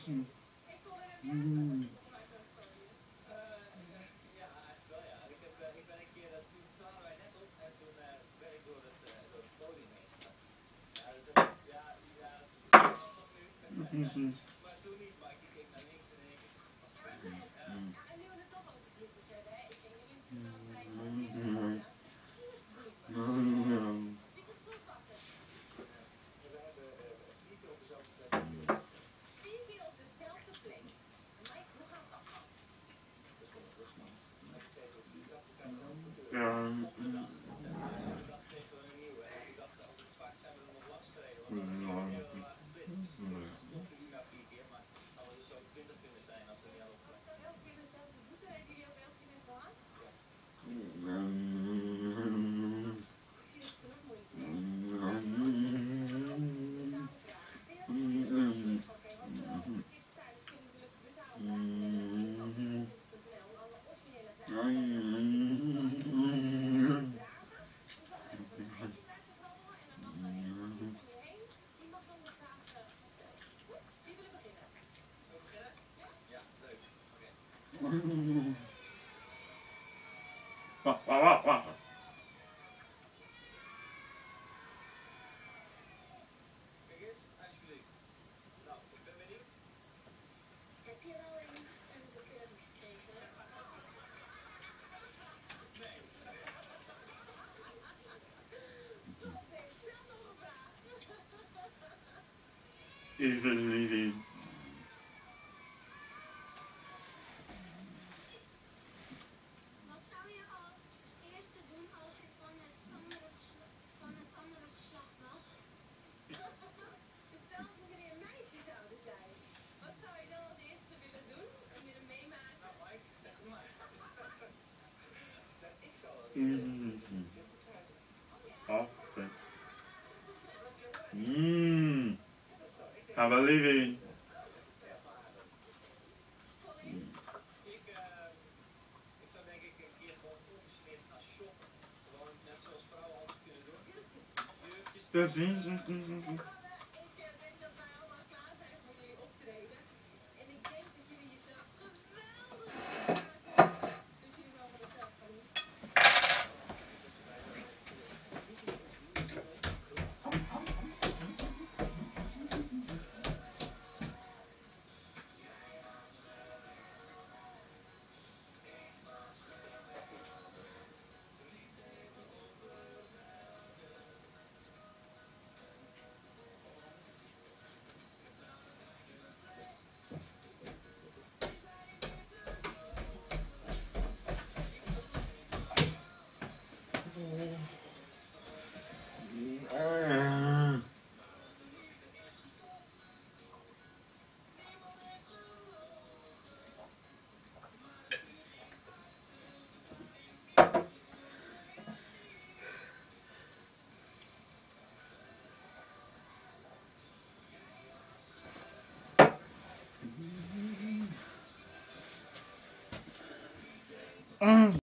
Wacht, wacht, wacht. Heb je wel eens een bekeuring gekregen? Top, stel nog een vraag. Easy. Wat zou je als eerste doen als je van het andere geslacht was? Stel dat jullie een meisje zouden zijn. Wat zou je dan als eerste willen doen? Wil je er meemaken? Nou, Mike, zeg het maar. Ik zou het Gaan we living. Ik zou denk ik een keer gewoon ongegeneerd gaan shoppen. Gewoon net zoals vrouwen altijd kunnen doen. Jurkjes. Ik denk dat wij allemaal klaar zijn voor jullie optreden. En ik denk dat jullie jezelf geweldig maken. Dus jullie mogen er zelf van doen.